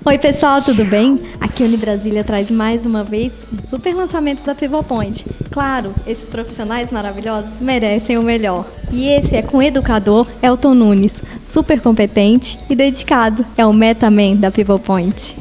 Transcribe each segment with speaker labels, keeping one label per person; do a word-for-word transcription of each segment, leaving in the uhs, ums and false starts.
Speaker 1: Oi pessoal, tudo bem? Aqui a Unibrasília traz mais uma vez um super lançamento da PivoPoint. Claro, esses profissionais maravilhosos merecem o melhor. E esse é com o educador Elton Nunes, super competente e dedicado. É o MetaMan da PivoPoint.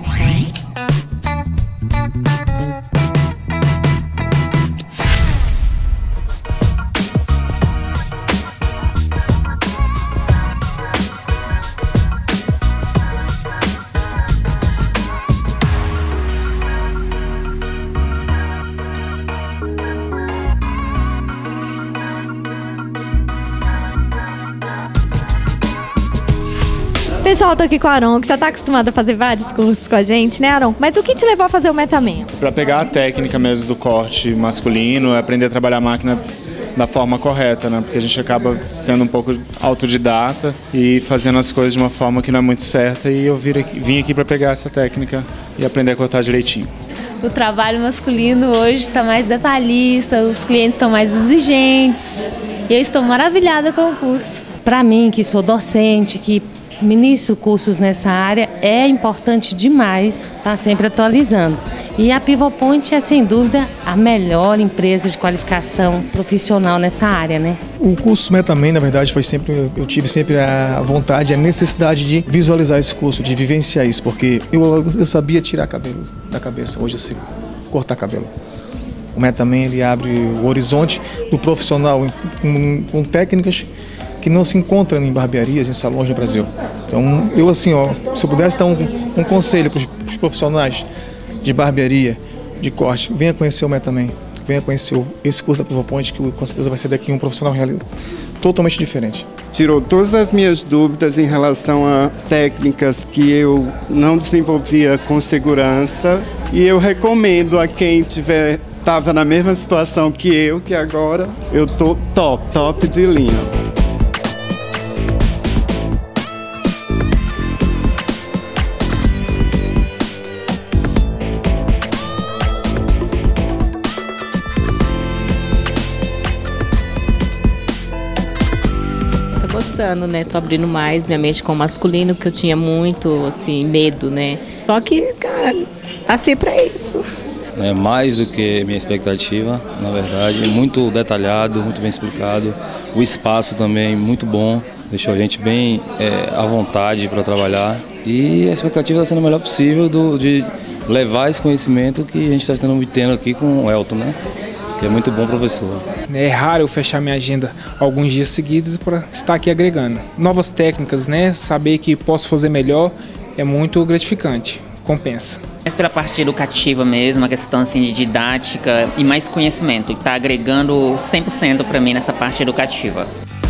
Speaker 1: Pessoal, tô aqui com o Aron, que já tá acostumado a fazer vários cursos com a gente, né, Aron? Mas o que te levou a fazer o MetaMan?
Speaker 2: Para pegar a técnica mesmo do corte masculino, aprender a trabalhar a máquina da forma correta, né? Porque a gente acaba sendo um pouco autodidata e fazendo as coisas de uma forma que não é muito certa, e eu vim aqui, vim aqui para pegar essa técnica e aprender a cortar direitinho.
Speaker 3: O trabalho masculino hoje está mais detalhista, os clientes estão mais exigentes e eu estou maravilhada com o curso.
Speaker 4: Para mim, que sou docente, que ministro cursos nessa área, é importante demais estar sempre atualizando. E a PivoPoint é, sem dúvida, a melhor empresa de qualificação profissional nessa área, né?
Speaker 5: O curso MetaMan, na verdade, foi sempre, eu tive sempre a vontade, a necessidade de visualizar esse curso, de vivenciar isso, porque eu, eu sabia tirar cabelo da cabeça, hoje eu sei cortar cabelo. O MetaMan, ele abre o horizonte do profissional com, com técnicas que não se encontram em barbearias, em salões do Brasil. Então, eu assim, ó, se eu pudesse dar um, um conselho para os profissionais de barbearia, de corte, venha conhecer o MetaMan, venha conhecer o, esse curso da PivoPoint, que com certeza vai ser daqui um profissional real, totalmente diferente.
Speaker 6: Tirou todas as minhas dúvidas em relação a técnicas que eu não desenvolvia com segurança, e eu recomendo a quem tiver estava na mesma situação que eu, que agora eu tô top, top de linha.
Speaker 7: Gostando, né? Tô abrindo mais minha mente com o masculino, que eu tinha muito, assim, medo, né? Só que, cara, assim pra isso.
Speaker 8: É mais do que minha expectativa, na verdade. Muito detalhado, muito bem explicado. O espaço também muito bom, deixou a gente bem é, à vontade para trabalhar. E a expectativa está sendo o melhor possível do, de levar esse conhecimento que a gente está tendo obtendo aqui com o Elton, né? Que é muito bom professor.
Speaker 9: É raro eu fechar minha agenda alguns dias seguidos para estar aqui agregando novas técnicas, né? Saber que posso fazer melhor é muito gratificante, compensa.
Speaker 10: Mais pela parte educativa mesmo, a questão assim de didática e mais conhecimento, que está agregando cem por cento para mim nessa parte educativa.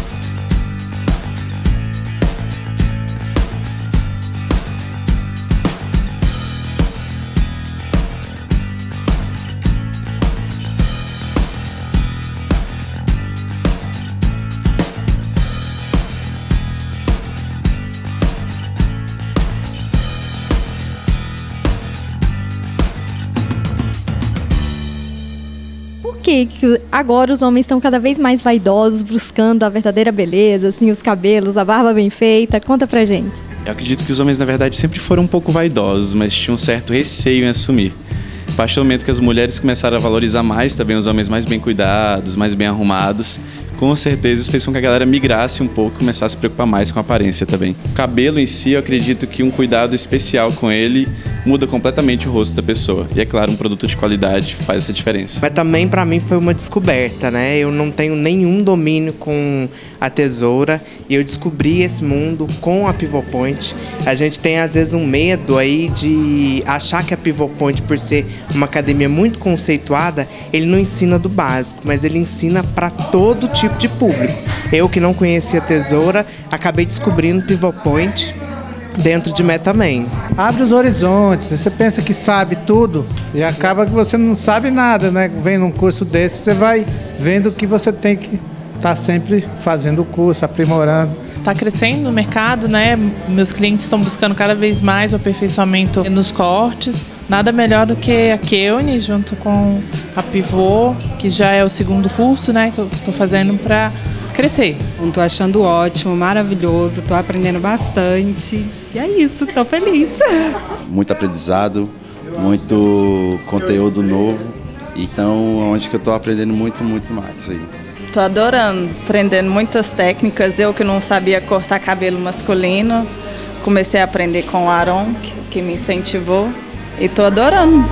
Speaker 1: Por que que agora os homens estão cada vez mais vaidosos, buscando a verdadeira beleza, assim, os cabelos, a barba bem feita? Conta pra gente.
Speaker 11: Eu acredito que os homens, na verdade, sempre foram um pouco vaidosos, mas tinham um certo receio em assumir. A partir do momento que as mulheres começaram a valorizar mais também os homens mais bem cuidados, mais bem arrumados, com certeza isso fez com que a galera migrasse um pouco e começasse a se preocupar mais com a aparência também. O cabelo em si, eu acredito que um cuidado especial com ele muda completamente o rosto da pessoa. E é claro, um produto de qualidade faz essa diferença.
Speaker 12: Mas também para mim foi uma descoberta, né? Eu não tenho nenhum domínio com a tesoura e eu descobri esse mundo com a PivoPoint. A gente tem às vezes um medo aí de achar que a PivoPoint, por ser uma academia muito conceituada, ele não ensina do básico, mas ele ensina para todo tipo de público. Eu que não conhecia a tesoura, acabei descobrindo PivoPoint dentro de MetaMan.
Speaker 13: Abre os horizontes, você pensa que sabe tudo e acaba que você não sabe nada, né? Vem num curso desse, você vai vendo que você tem que estar sempre fazendo o curso, aprimorando.
Speaker 14: Está crescendo no mercado, né? Meus clientes estão buscando cada vez mais o aperfeiçoamento nos cortes. Nada melhor do que a Keone, junto com a Pivô, que já é o segundo curso, né, que eu estou fazendo para crescer.
Speaker 15: Estou achando ótimo, maravilhoso, estou aprendendo bastante. E é isso, estou feliz. muito aprendizado, muito conteúdo novo. Então, onde que eu estou aprendendo muito, muito mais aí.
Speaker 16: Tô adorando, aprendendo muitas técnicas. Eu que não sabia cortar cabelo masculino, comecei a aprender com o Aron, que, que me incentivou, e tô adorando.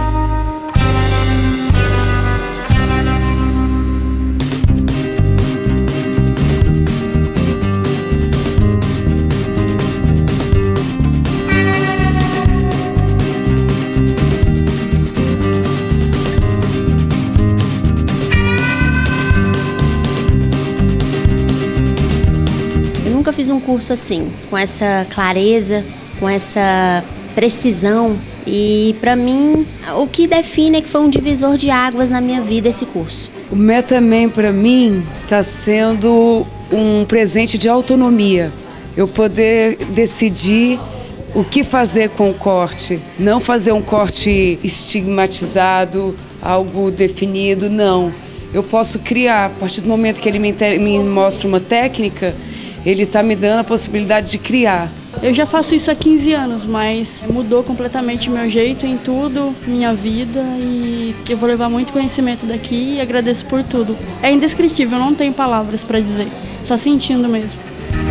Speaker 17: Nunca fiz um curso assim, com essa clareza, com essa precisão, e para mim o que define é que foi um divisor de águas na minha vida esse curso.
Speaker 18: O Metaman para mim está sendo um presente de autonomia, eu poder decidir o que fazer com o corte, não fazer um corte estigmatizado, algo definido, não. Eu posso criar, a partir do momento que ele me, me mostra uma técnica, ele está me dando a possibilidade de criar.
Speaker 19: Eu já faço isso há quinze anos, mas mudou completamente meu jeito em tudo, minha vida, e eu vou levar muito conhecimento daqui e agradeço por tudo. É indescritível, não tenho palavras para dizer, só sentindo mesmo.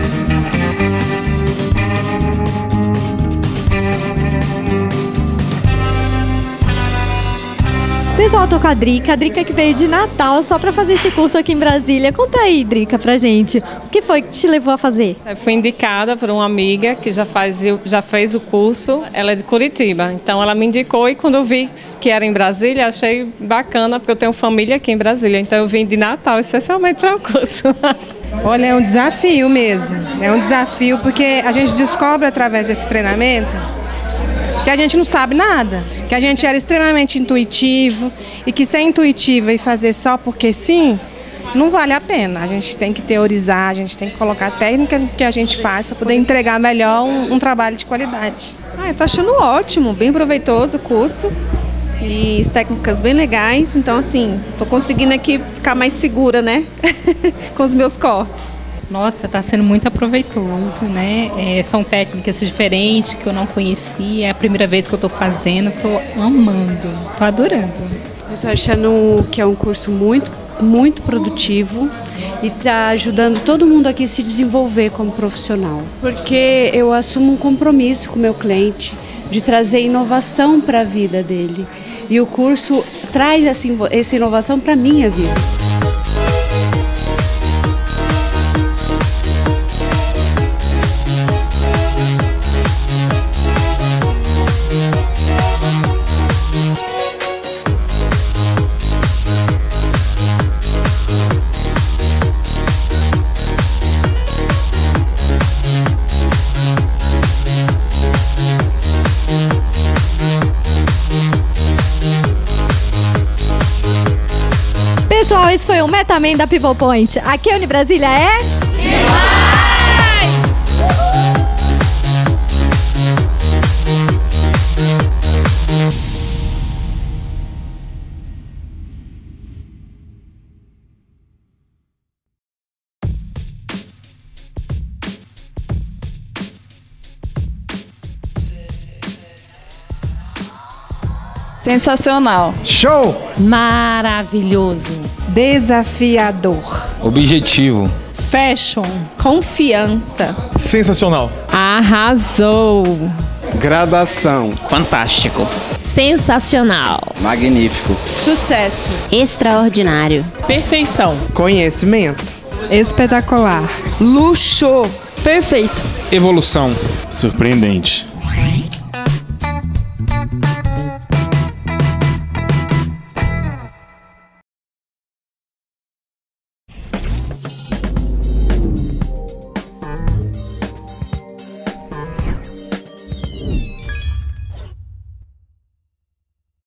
Speaker 1: Pessoal, eu tô com a Drica, a Drica que veio de Natal só pra fazer esse curso aqui em Brasília. Conta aí, Drica, pra gente, o que foi que te levou a fazer?
Speaker 20: Eu fui indicada por uma amiga que já, faz, já fez o curso, ela é de Curitiba, então ela me indicou e quando eu vi que era em Brasília, achei bacana, porque eu tenho família aqui em Brasília, então eu vim de Natal especialmente para o curso.
Speaker 21: Olha, é um desafio mesmo, é um desafio porque a gente descobre através desse treinamento que a gente não sabe nada, que a gente era extremamente intuitivo e que ser intuitiva e fazer só porque sim, não vale a pena. A gente tem que teorizar, a gente tem que colocar a técnica que a gente faz para poder entregar melhor um, um trabalho de qualidade.
Speaker 22: Ah, eu tô achando ótimo, bem proveitoso o curso e as técnicas bem legais, então assim, tô conseguindo aqui ficar mais segura, né, com os meus cortes.
Speaker 23: Nossa, está sendo muito aproveitoso, né? É, são técnicas diferentes que eu não conhecia, é a primeira vez que eu estou fazendo, estou amando, estou adorando.
Speaker 24: Eu estou achando que é um curso muito, muito produtivo e está ajudando todo mundo aqui a se desenvolver como profissional. Porque eu assumo um compromisso com o meu cliente de trazer inovação para a vida dele. E o curso traz essa inovação para a minha vida.
Speaker 1: Pessoal, esse foi o Metaman da Pivot Point. Aqui a Unibrasília é...
Speaker 16: Sensacional.
Speaker 25: Show!
Speaker 21: Maravilhoso. Desafiador.
Speaker 8: Objetivo.
Speaker 22: Fashion. Confiança.
Speaker 25: Sensacional.
Speaker 22: Arrasou.
Speaker 6: Gradação.
Speaker 10: Fantástico.
Speaker 3: Sensacional.
Speaker 15: Magnífico.
Speaker 21: Sucesso.
Speaker 3: Extraordinário.
Speaker 14: Perfeição.
Speaker 12: Conhecimento.
Speaker 21: Espetacular.
Speaker 14: Luxo.
Speaker 9: Perfeito. Evolução.
Speaker 2: Surpreendente.